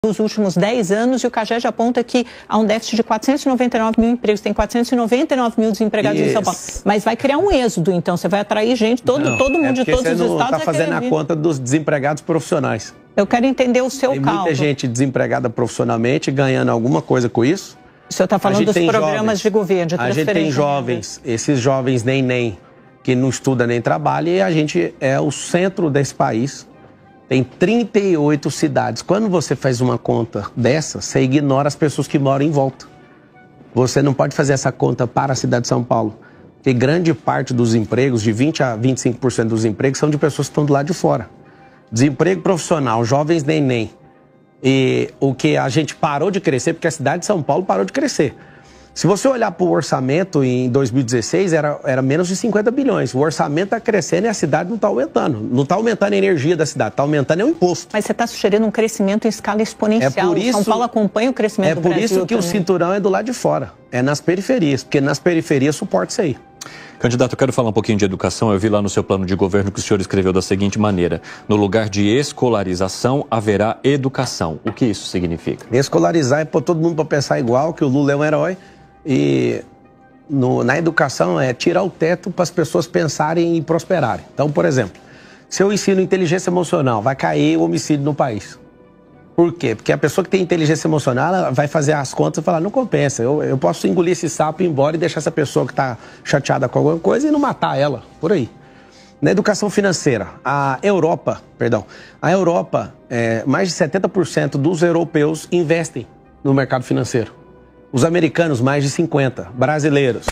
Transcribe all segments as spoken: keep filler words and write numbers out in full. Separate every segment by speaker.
Speaker 1: Nos últimos dez anos, e o CAGED aponta que há um déficit de quatrocentos e noventa e nove mil empregos, tem quatrocentos e noventa e nove mil desempregados Isso. em São Paulo. Mas vai criar um êxodo, então, você vai atrair gente, todo,
Speaker 2: não,
Speaker 1: todo mundo
Speaker 2: é
Speaker 1: de todos os estados.
Speaker 2: Você não está fazendo a conta dos desempregados profissionais.
Speaker 1: Eu quero entender o seu
Speaker 2: tem
Speaker 1: cálculo.
Speaker 2: Tem muita gente desempregada profissionalmente, ganhando alguma coisa com isso.
Speaker 1: O senhor está falando dos programas jovens, de governo, de transferência.
Speaker 2: A gente tem jovens, esses jovens nem nem, que não estudam nem trabalham, e a gente é o centro desse país. Tem trinta e oito cidades. Quando você faz uma conta dessa, você ignora as pessoas que moram em volta. Você não pode fazer essa conta para a cidade de São Paulo. Porque grande parte dos empregos, de vinte a vinte e cinco por cento dos empregos, são de pessoas que estão do lado de fora. Desemprego profissional, jovens nem nem. E o que a gente parou de crescer, porque a cidade de São Paulo parou de crescer. Se você olhar para o orçamento em dois mil e dezesseis, era, era menos de cinquenta bilhões. O orçamento está crescendo e a cidade não está aumentando. Não está aumentando a energia da cidade, está aumentando é o imposto.
Speaker 1: Mas você está sugerindo um crescimento em escala exponencial.
Speaker 2: É por isso,
Speaker 1: São Paulo acompanha o crescimento
Speaker 2: é
Speaker 1: do Brasil.
Speaker 2: É por isso que
Speaker 1: também.
Speaker 2: o cinturão é do lado de fora, é nas periferias, porque nas periferias suporta isso aí.
Speaker 3: Candidato, eu quero falar um pouquinho de educação. Eu vi lá no seu plano de governo que o senhor escreveu da seguinte maneira: no lugar de escolarização, haverá educação. O que isso significa?
Speaker 2: Escolarizar é pôr todo mundo para pensar igual, que o Lula é um herói. E no, na educação é tirar o teto para as pessoas pensarem e prosperarem. Então, por exemplo, se eu ensino inteligência emocional, vai cair o homicídio no país. Por quê? Porque a pessoa que tem inteligência emocional, ela vai fazer as contas e falar, não compensa, eu, eu posso engolir esse sapo e ir embora e deixar essa pessoa que está chateada com alguma coisa e não matar ela, por aí. Na educação financeira, a Europa, perdão, a Europa, é, mais de setenta por cento dos europeus investem no mercado financeiro. Os americanos, mais de cinquenta por cento. Brasileiros,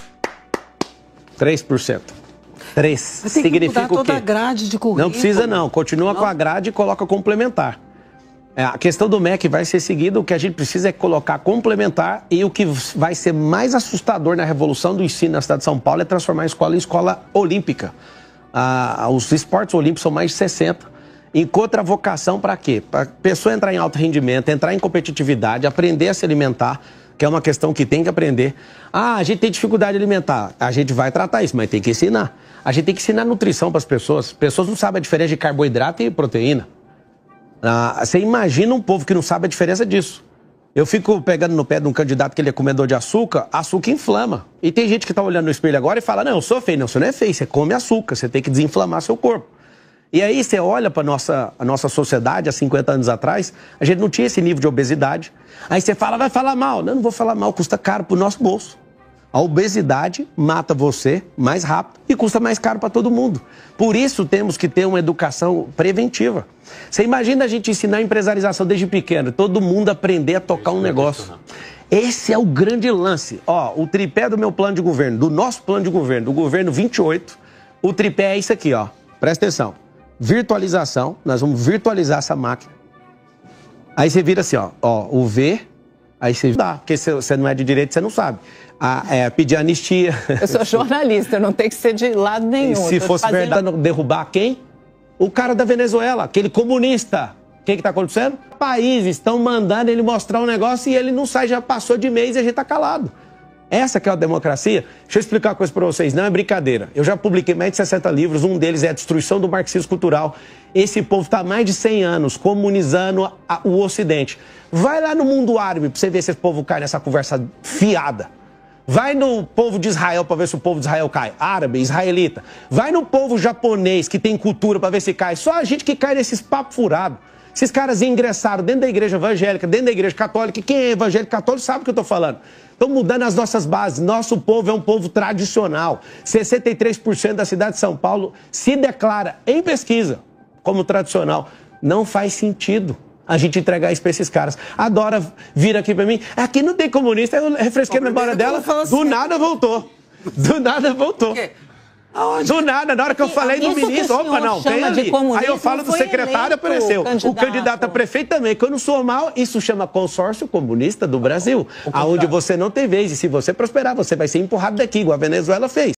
Speaker 2: três por cento. três por cento. Significa o quê?
Speaker 4: Toda a grade de currículo.
Speaker 2: Não precisa não, continua não. com a grade e coloca complementar. A questão do M E C vai ser seguida, o que a gente precisa é colocar complementar, e o que vai ser mais assustador na revolução do ensino na cidade de São Paulo é transformar a escola em escola olímpica. Ah, os esportes olímpicos são mais de sessenta. Encontra a vocação para quê? Para a pessoa entrar em alto rendimento, entrar em competitividade, aprender a se alimentar, que é uma questão que tem que aprender. Ah, a gente tem dificuldade alimentar. A gente vai tratar isso, mas tem que ensinar. A gente tem que ensinar nutrição para as pessoas. As pessoas não sabem a diferença de carboidrato e proteína. Ah, você imagina um povo que não sabe a diferença disso. Eu fico pegando no pé de um candidato que ele é comedor de açúcar, açúcar inflama. E tem gente que está olhando no espelho agora e fala, não, eu sou feio. Não, você não é feio, você come açúcar, você tem que desinflamar seu corpo. E aí você olha para a nossa, a nossa sociedade, há cinquenta anos atrás, a gente não tinha esse nível de obesidade. Aí você fala, vai falar mal. Não, não vou falar mal, custa caro para o nosso bolso. A obesidade mata você mais rápido e custa mais caro para todo mundo. Por isso temos que ter uma educação preventiva. Você imagina a gente ensinar a empresarização desde pequeno, todo mundo aprender a tocar um negócio. Esse é o grande lance. Ó, o tripé do meu plano de governo, do nosso plano de governo, do governo vinte e oito, o tripé é isso aqui, ó. Presta atenção. Virtualização, nós vamos virtualizar essa máquina. Aí você vira assim, ó, ó o V, aí você dá, porque você não é de direito, você não sabe. A, é, pedir anistia.
Speaker 1: Eu sou jornalista, eu não tenho que ser de lado nenhum.
Speaker 2: E se fosse fazendo... verdade, derrubar quem? O cara da Venezuela, aquele comunista. O que que tá acontecendo? Países estão mandando ele mostrar um negócio e ele não sai, já passou de mês e a gente tá calado. Essa que é a democracia. Deixa eu explicar uma coisa para vocês, não é brincadeira. Eu já publiquei mais de sessenta livros, um deles é a destruição do marxismo cultural. Esse povo está há mais de cem anos comunizando a, o Ocidente. Vai lá no mundo árabe para você ver se esse povo cai nessa conversa fiada. Vai no povo de Israel para ver se o povo de Israel cai. Árabe, israelita. Vai no povo japonês que tem cultura para ver se cai. Só a gente que cai nesses papos furados. Esses caras ingressaram dentro da igreja evangélica, dentro da igreja católica. Quem é evangélico católico sabe o que eu estou falando. Estão mudando as nossas bases. Nosso povo é um povo tradicional. sessenta e três por cento da cidade de São Paulo se declara em pesquisa como tradicional. Não faz sentido a gente entregar isso para esses caras. Adora vir aqui para mim. Aqui não tem comunista. Eu refresquei a memória dela. Do nada voltou. Do nada voltou. Aonde? Do nada, na hora que eu falei do ministro, opa, não, tem ali. Aí eu falo do secretário, apareceu. O candidato a prefeito também. Quando eu sou mal, isso chama consórcio comunista do Brasil, aonde você não tem vez. E se você prosperar, você vai ser empurrado daqui, igual a Venezuela fez.